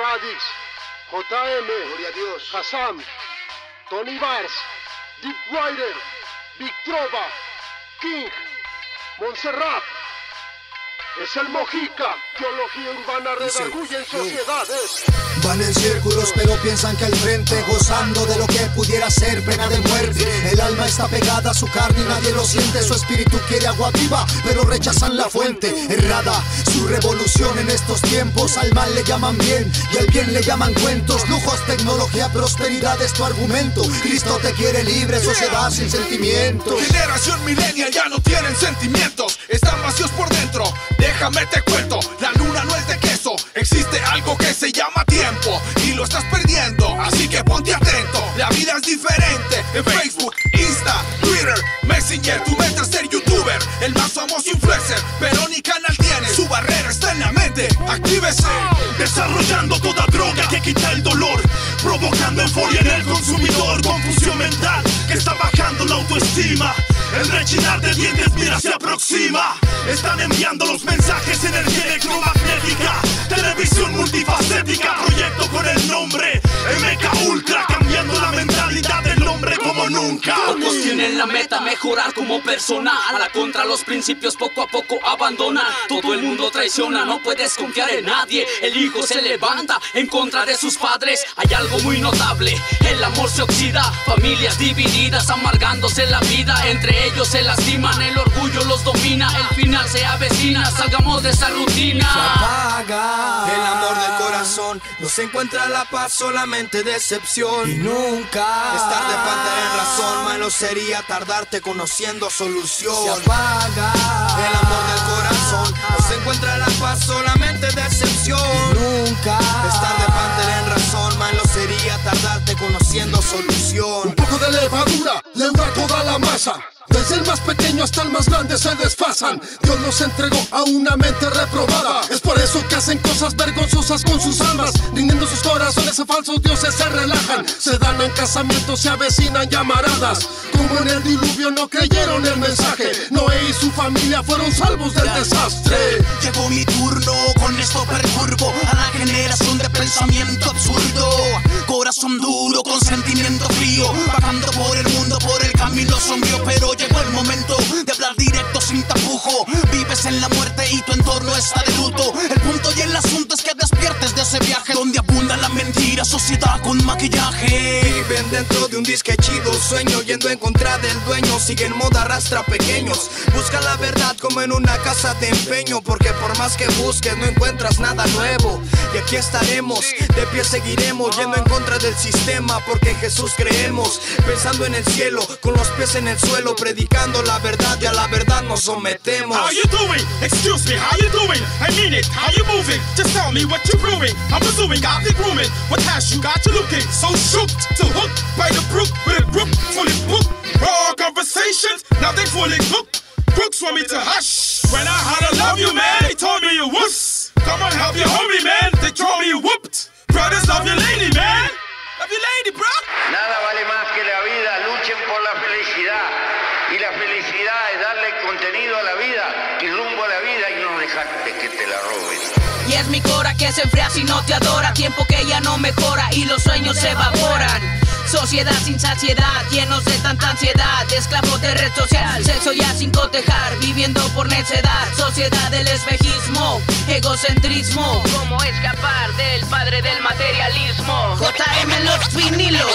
Radix, JM, Gloria a Dios, Hassam, Tony Bars, Deep Rider, Big Trova, King, Montserrat. Es el Mojica, teología urbana redarguye en sociedades. Van en círculos pero piensan que al frente, gozando de lo que pudiera ser pena de muerte. El alma está pegada a su carne y nadie lo siente. Su espíritu quiere agua viva pero rechazan la fuente. Errada su revolución en estos tiempos. Al mal le llaman bien y al bien le llaman cuentos. Lujos, tecnología, prosperidad es tu argumento. Cristo te quiere libre, sociedad sin sentimientos. Generación millennial ya no tienen sentimientos, están vacíos por dentro. Déjame te cuento, la luna no es de queso. Existe algo que se llama tiempo y lo estás perdiendo, así que ponte atento. La vida es diferente en Facebook, Insta, Twitter, Messenger. Tú metes ser youtuber, el más famoso influencer, pero ni canal tiene. Su barrera está en la mente, actívese. Desarrollando toda droga que quita el dolor, provocando euforia en el consumidor. Confusión mental que está bajando la autoestima. El rechinar de dientes mira se aproxima. Están enviando los mensajes, energía electromagnética. Televisión multifacética, proyecto con el nombre MK Ultra, cambiando la mentalidad del hombre como nunca. Pocos tienen la meta, mejorar como persona. A la contra los principios poco a poco abandonan. Todo el mundo traiciona, no puedes confiar en nadie. El hijo se levanta en contra de sus padres. Hay algo muy notable, el amor se oxida. Familias divididas, amargándose la vida. Entre ellos se lastiman, el orgullo los domina. El final se avecina, salgamos de esa rutina. Se apaga el amor del corazón, no se encuentra la paz, solamente decepción. y nunca Es tarde para tener razón, malo sería tardarte conociendo solución. se apaga El amor del corazón, no se encuentra la paz, solamente decepción. nunca Es tarde para tener razón, malo sería tardarte conociendo solución. Un poco de levadura leuda toda la masa. Desde el más pequeño hasta el más grande se desfasan. Dios los entregó a una mente reprobada. Es por eso que hacen cosas vergonzosas con sus almas, rindiendo sus corazones a falsos dioses se relajan. Se dan en casamiento, se avecinan llamaradas. Como en el diluvio no creyeron el mensaje, Noé y su familia fueron salvos del desastre. Llegó mi turno, con esto perturbo a la generación de pensamiento absurdo. Corazón duro, con sentimiento frío, vagando por el mundo, por el camino sombrío. Pero llegó el momento de hablar directo sin tapujo. Vives en la muerte y tu entorno está de luto. El punto y el asunto es que despiertes de ese viaje donde abunda la mentira, sociedad con maquillaje. Viven dentro de un disque chido, sueño yendo en contra del dueño. Siguen moda, arrastra pequeños. Busca la verdad como en una casa de empeño, porque por más que busques no encuentras nada nuevo. Y aquí estaremos, de pie seguiremos, yendo en contra del sistema, porque en Jesús creemos. Pensando en el cielo, con los pies en el suelo, predicando la verdad y a la verdad nos sometemos. How you doing? Excuse me, how you doing? I mean it, how you moving? Just tell me what you're brewing. I'm pursuing, got the grooming. What has you got you looking so shook to hook by the brook with a group fully booked? Raw conversations, now they fully cooked. Crooks want me to hush. When I had to love you, man, they told me you wuss. Come on, help your homie, man, they told me you whooped. Brothers, love your lady, man. Love your lady, bro. Nada vale más que la vida, luchen por la felicidad. Y la felicidad es darle contenido a la vida y rumbo a la vida y no dejarte que te la roben. Y es mi cora que se enfría si no te adora. Tiempo que ya no mejora y los sueños se evaporan. Sociedad sin saciedad, llenos de tanta ansiedad. Esclavos de red social, sexo ya sin cotejar. Viviendo por necedad, sociedad del espejismo. Egocentrismo, ¿cómo escapar del padre del materialismo? JM en los vinilos.